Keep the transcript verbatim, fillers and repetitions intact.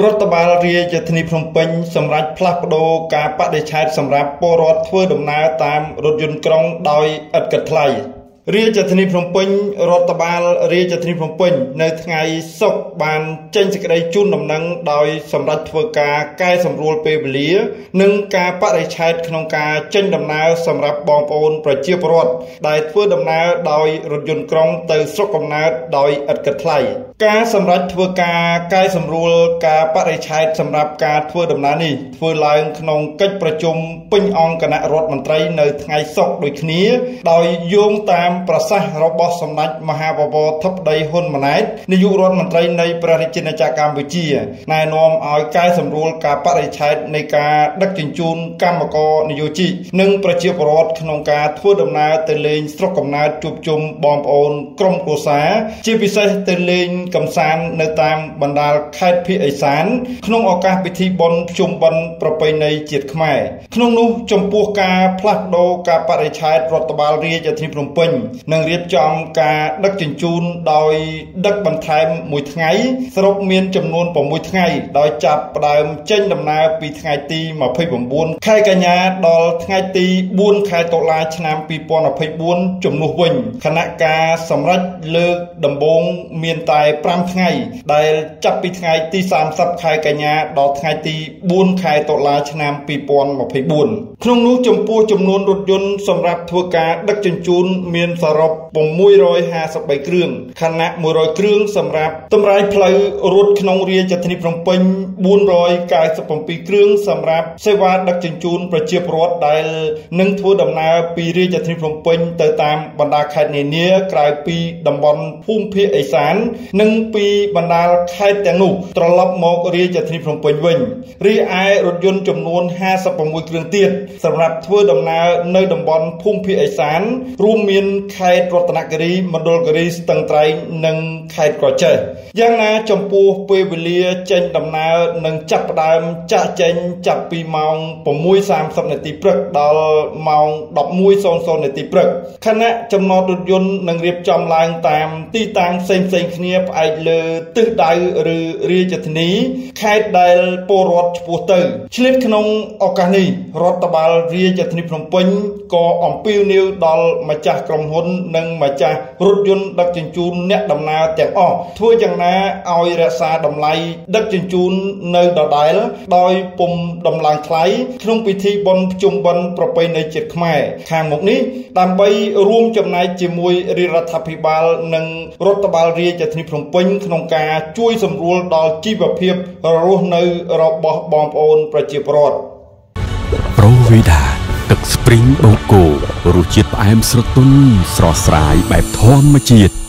រដ្ឋបាលរាជធានីភ្នំពេញសម្រាប់ផ្លាស់ប្ដូរការបដិឆេទសម្រាប់ពលរដ្ឋធ្វើដំណើរតាមរថយន្តក្រុងដោយឥតគិតថ្លៃរាជធានីភ្នំពេញរដ្ឋបាលរាជធានីភ្នំពេញនៅថ្ងៃសុក្របានចេញសេចក្តីជូនដំណឹងដោយសម្រាប់ធ្វើការកែសម្រួលពេលវេលានិងការបដិឆេទក្នុងការចេញដំណើរសម្រាប់បងប្អូនប្រជាពលរដ្ឋដែលធ្វើដំណើរដោយរថយន្តក្រុងទៅស្រុកកំណើតដោយឥតគិតថ្លៃការសម្រាប់ធ្វើការកែសម្រួលការបដិឆេទសម្រាប់ការធ្វើដំណើរនេះធ្វើឡើងក្នុងកិច្ចប្រជុំពេញអង្គគណៈរដ្ឋមន្ត្រីនៅថ្ងៃសុក្រដូចគ្នាដោយយោងតាមប្រសាសន៍របស់សម្ដេចមហាបវរធិបតីហ៊ុនម៉ាណែតនាយករដ្ឋមន្ត្រីនៃព្រះរាជាណាចក្រកម្ពុជាណែនាំឲ្យកែសម្រួលការបរិច្ឆេទនៃការដឹកជញ្ជូនកម្មករនយោជិកនិងប្រជាពលរដ្ឋក្នុងការធ្វើដំណើរទៅលេងស្រុកកំណើតជួបជុំបងប្អូនក្រុមគ្រួសារជាពិសេសទៅលេងកម្សាន្តនៅតាមបណ្ដាខេត្តភាគឦសានក្នុងឱកាសពិធីបុណ្យភ្ជុំបិណ្ឌប្រពៃណីជាតិខ្មែរក្នុងនោះចំពោះការផ្លាស់ប្ដូរការបរិច្ឆេទរដ្ឋបាលរាជធានីភ្នំពេញនឹងរៀបចំការដឹកជញ្ជូនដោយដឹកបន្ថែមមួយថ្ងៃសរុបមានចំនួនប្រាំមួយថ្ងៃដោយចាប់ផ្ដើមចេញដំណើរពីថ្ងៃទីម្ភៃប្រាំខែកញ្ញាដល់ថ្ងៃទីបួនខែតុលាឆ្នាំពីរពាន់ម្ភៃបួនជំនួសវិញគណៈការសម្រេចលើកដំបូងមានតែប្រាំថ្ងៃដែលចាប់ពីថ្ងៃទីសាមសិបខែកញ្ញាដល់ថ្ងៃទីបួនខែតុលាឆ្នាំពីរពាន់ម្ភៃបួនក្នុងនោះចំពោះចំនួនរថយន្តសម្រាប់ធ្វើការដឹកជញ្ជូនមានសរុបប្រាំមួយរយហាសិបបីគ្រឿងខណៈមួយរយគ្រឿងសម្រាប់តម្រាយផ្លូវរត់ក្នុងរាជធានីភ្នំពេញបួនរយកៅសិប៧គ្រឿងសម្រាប់សេវាដឹកជញ្ជូនប្រជាពលរដ្ឋដែលនឹងធ្វើដំណើរពីរាជធានីភ្នំពេញទៅតាមបណ្ដាខេត្តនានាក្រៅពីតំបន់ភូមិភាគឦសាននិងពីបណ្ដាខេត្តទាំងនោះត្រឡប់មករាជធានីភ្នំពេញវិញរីឯរថយន្តចំនួនហាសិប៦គ្រឿងទៀតសម្រាប់ធ្វើដំណើរនៅតំបន់ភូមិភាគឦសានរួមមានខេត្តរតនគិរីមណ្ឌលគិរីស្ទឹងត្រែងនិងខេត្តក្រចេះយ៉ាងណាចំពោះពេលវេលាចេញដំណើរនឹងចាប់ផ្ដើមចាក់ចេញចាប់ពីម៉ោងប្រាំមួយសាមសិបនាទីព្រឹកដល់ម៉ោងដប់មួយនាទីព្រឹកខណៈចំណតរថយន្តនឹងរៀបចំឡើងតាមទីតាំងផ្សេងៗគ្នាផ្អែកលើទិសដៅឬរាជធានីខេត្តដែលពលរដ្ឋឆ្ពោះទៅឆ្លៀតក្នុងឱកាសនេះរដ្ឋបាលរាជធានីភ្នំពេញក៏អំពាវនាវដល់ម្ចាស់ក្រុមហ៊ុននិងម្ចាស់រថយន្តដឹកជញ្ជូនអ្នកដំណើរទាំងអស់ធ្វើយ៉ាងណាឲ្យរក្សាតម្លៃដឹកជញ្ជូននៅដដែលដោយពុំដំឡើងថ្លៃក្នុងពិធីបុណ្យភ្ជុំបិណ្ឌប្រពៃណីជាតិខ្មែរខាងមុខនេះដើម្បីរួមចំណែកជាមួយរាជរដ្ឋាភិបាលនិងរដ្ឋបាលរាជធានីភ្នំពេញក្នុងការជួយសម្រួលដល់ជីវភាពរស់នៅរបស់បងប្អូនប្រជាពលរដ្ឋប្រូវីដាទឹកស្ព្រីងបូកូរសជាតិផ្អែមស្រទន់ស្រស់ស្រាយបែបធម្មជាតិ